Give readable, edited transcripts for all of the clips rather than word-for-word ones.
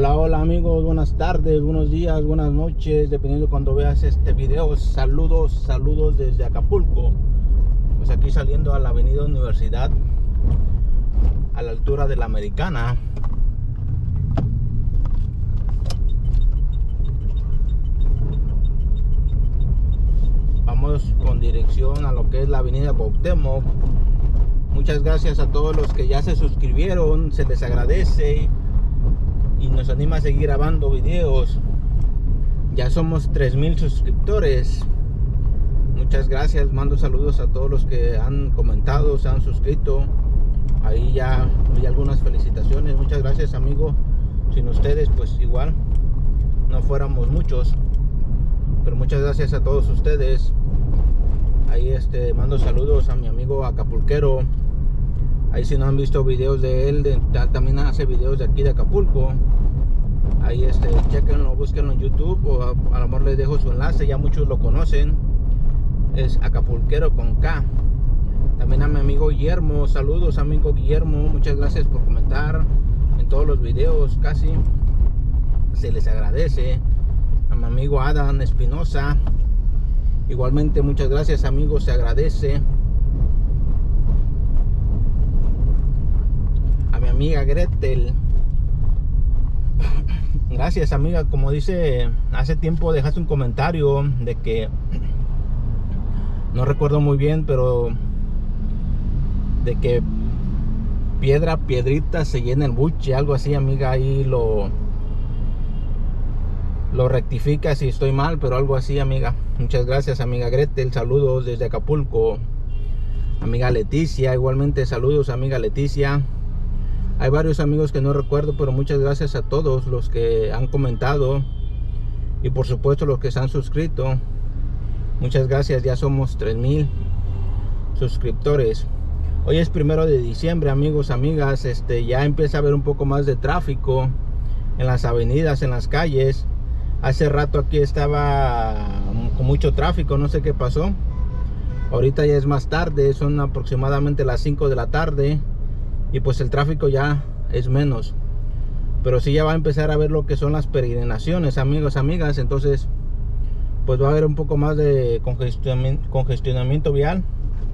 Hola, hola amigos, buenas tardes, buenos días, buenas noches, dependiendo de cuando veas este video. Saludos desde Acapulco. Pues aquí saliendo a la avenida Universidad, a la altura de la Americana. Vamos con dirección a lo que es la avenida Cuauhtémoc. Muchas gracias a todos los que ya se suscribieron, se les agradece y nos anima a seguir grabando videos. Ya somos 3000 suscriptores. Muchas gracias, mando saludos a todos los que han comentado, se han suscrito. Ahí ya vi algunas felicitaciones. Muchas gracias, amigo. Sin ustedes pues igual no fuéramos muchos, pero muchas gracias a todos ustedes. Ahí mando saludos a mi amigo acapulquero. Ahí si no han visto videos de él, también hace videos de aquí de Acapulco. Ahí chequenlo, búsquenlo en YouTube, o a lo mejor les dejo su enlace, ya muchos lo conocen. Es acapulquero con K. También a mi amigo Guillermo, saludos amigo Guillermo, muchas gracias por comentar en todos los videos, casi se les agradece. A mi amigo Adam Espinosa, igualmente muchas gracias amigos, se agradece. A mi amiga Gretel, gracias amiga. Como dice, hace tiempo dejaste un comentario de que no recuerdo muy bien, pero de que piedrita se llena el buche, algo así amiga. Ahí lo rectifica si estoy mal, pero algo así amiga. Muchas gracias amiga Gretel, saludos desde Acapulco. Amiga Leticia, igualmente saludos amiga Leticia. Hay varios amigos que no recuerdo, pero muchas gracias a todos los que han comentado y por supuesto los que se han suscrito. Muchas gracias, ya somos 3000 suscriptores. Hoy es 1 de diciembre amigos, amigas. Ya empieza a haber un poco más de tráfico en las avenidas, en las calles. Hace rato aquí estaba con mucho tráfico, no sé qué pasó. Ahorita ya es más tarde, son aproximadamente las 5 de la tarde y pues el tráfico ya es menos. Pero sí ya va a empezar a ver lo que son las peregrinaciones amigos, amigas. Entonces pues va a haber un poco más de congestionamiento vial.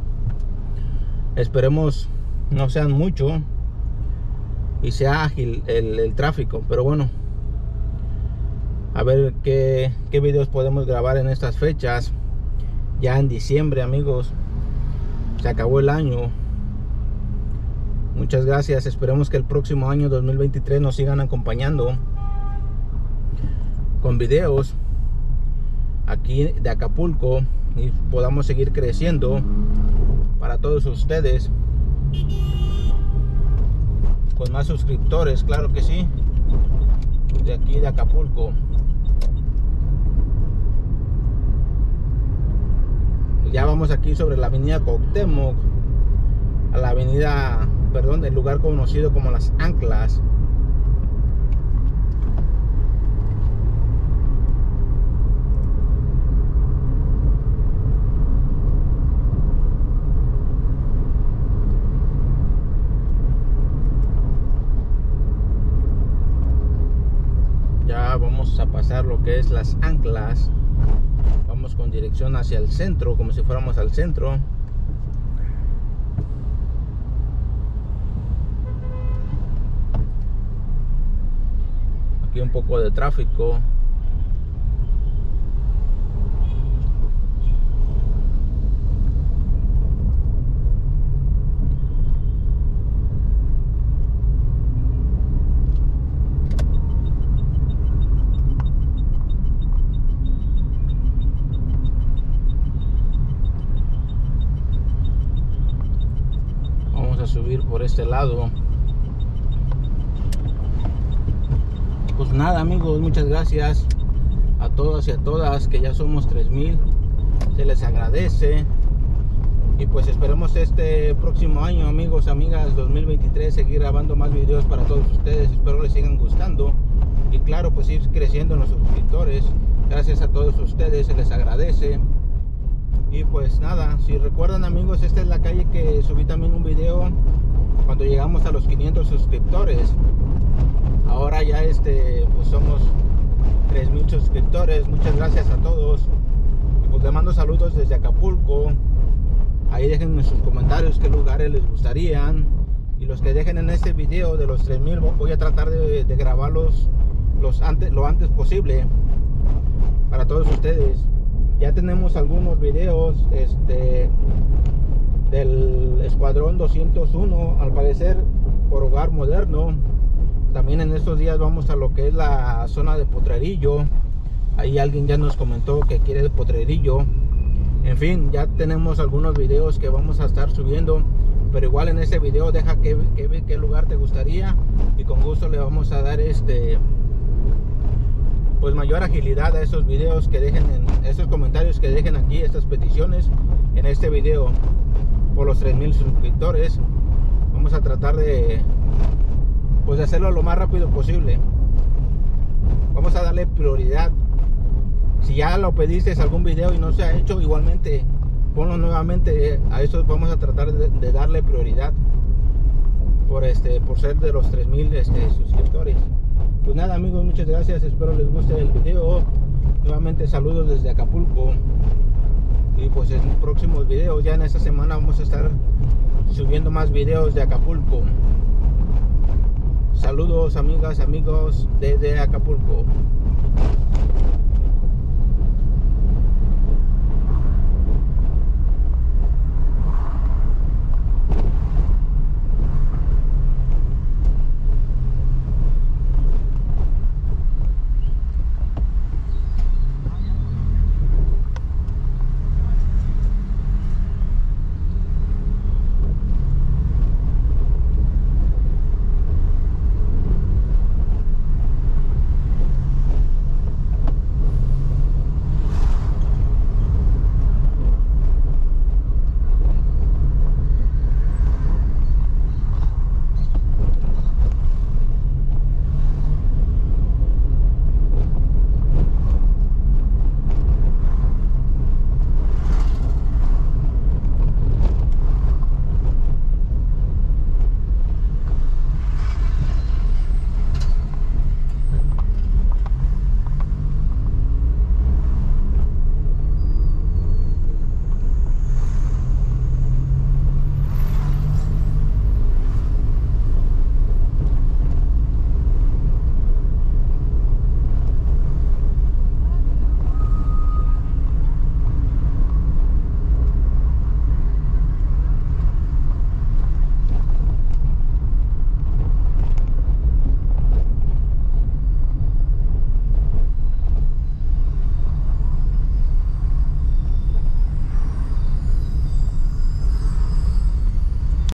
Esperemos no sean mucho y sea ágil el tráfico, pero bueno, a ver qué videos podemos grabar en estas fechas. Ya en diciembre amigos, se acabó el año. Muchas gracias, esperemos que el próximo año 2023 nos sigan acompañando con videos aquí de Acapulco y podamos seguir creciendo para todos ustedes con más suscriptores, claro que sí, de aquí de Acapulco. Ya vamos aquí sobre la avenida Cuauhtémoc, a la avenida, perdón, el lugar conocido como Las Anclas. Ya vamos a pasar lo que es Las Anclas. Vamos con dirección hacia el centro, como si fuéramos al centro. Aquí un poco de tráfico. Subir por este lado. Pues nada amigos, muchas gracias a todos y a todas, que ya somos 3000, se les agradece. Y pues esperemos este próximo año amigos, amigas, 2023, seguir grabando más videos para todos ustedes. Espero les sigan gustando y claro, pues ir creciendo en los suscriptores. Gracias a todos ustedes, se les agradece. Y pues nada, si recuerdan amigos, esta es la calle que subí también un video cuando llegamos a los 500 suscriptores. Ahora ya pues somos 3,000 suscriptores. Muchas gracias a todos. Y pues les mando saludos desde Acapulco. Ahí dejen en sus comentarios qué lugares les gustarían. Y los que dejen en este video de los 3,000, voy a tratar de grabarlos lo antes posible para todos ustedes. Ya tenemos algunos videos del Escuadrón 201, al parecer por Hogar Moderno. También en estos días vamos a lo que es la zona de Potrerillo. Ahí alguien ya nos comentó que quiere el Potrerillo. En fin, ya tenemos algunos videos que vamos a estar subiendo, pero igual en ese video deja qué lugar te gustaría y con gusto le vamos a dar pues mayor agilidad a esos videos que dejen en esos comentarios, que dejen aquí estas peticiones en este video. Por los 3,000 suscriptores vamos a tratar de hacerlo lo más rápido posible. Vamos a darle prioridad. Si ya lo pediste algún video y no se ha hecho, igualmente ponlo nuevamente. A eso vamos a tratar de darle prioridad por ser de los 3,000 suscriptores. Pues nada, amigos, muchas gracias, espero les guste el video. Nuevamente saludos desde Acapulco. Y pues en próximos videos, ya en esta semana vamos a estar subiendo más videos de Acapulco. Saludos, amigas, amigos desde Acapulco.